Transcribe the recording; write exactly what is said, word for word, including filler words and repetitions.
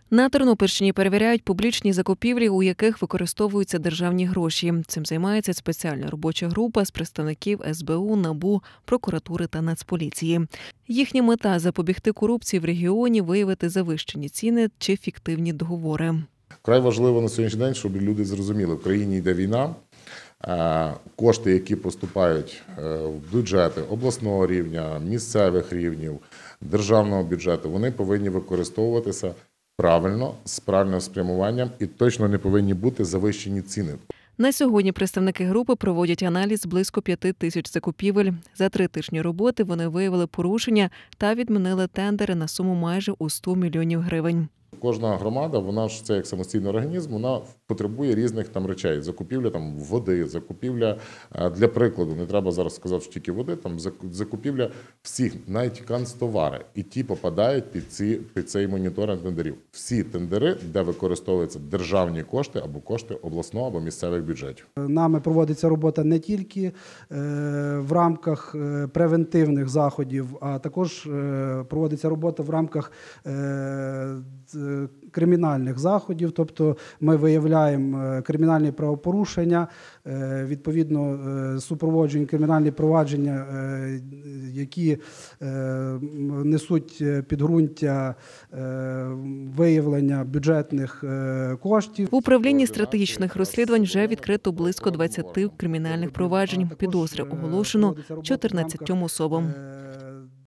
На Тернопільщині перевіряють публічні закупівлі, у яких використовуються державні гроші. Цим займається спеціальна робоча група з представників ес бе у, НАБУ, прокуратури та Нацполіції. Їхня мета – запобігти корупції в регіоні, виявити завищені ціни чи фіктивні договори. Вкрай важливо на сьогоднішній день, щоб люди зрозуміли, в країні йде війна, кошти, які поступають в бюджети обласного рівня, місцевих рівнів, державного бюджету, вони повинні використовуватися правильно, з правильним спрямуванням і точно не повинні бути завищені ціни. На сьогодні представники групи проводять аналіз близько п'яти тисяч закупівель. За три тижні роботи вони виявили порушення та відмінили тендери на суму майже у сто мільйонів гривень. Кожна громада, вона ж це як самостійний організм, вона потребує різних там речей. Закупівля там води, закупівля, для прикладу, не треба зараз сказати, що тільки води, там закупівля всіх, навіть канцтовари. І ті попадають під, ці, під цей моніторинг тендерів. Всі тендери, де використовуються державні кошти або кошти обласного або місцевих бюджетів. Нами проводиться робота не тільки в рамках превентивних заходів, а також проводиться робота в рамках кримінальних заходів, тобто ми виявляємо кримінальні правопорушення, відповідно супроводжуємо кримінальні провадження, які несуть підґрунтя виявлення бюджетних коштів. В управлінні стратегічних розслідувань вже відкрито близько двадцяти кримінальних проваджень. Підозри оголошено чотирнадцятьом особам.